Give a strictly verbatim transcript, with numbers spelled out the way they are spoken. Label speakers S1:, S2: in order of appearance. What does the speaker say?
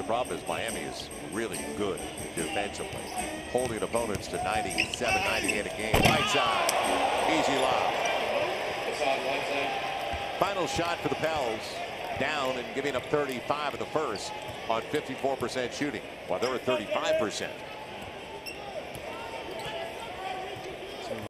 S1: only problem is Miami is really good defensively, holding opponents to ninety-seven, ninety-eight a game. Whiteside, easy lob. Final shot for the Pels, down and giving up thirty-five in the first on fifty-four percent shooting, while they're at thirty-five percent.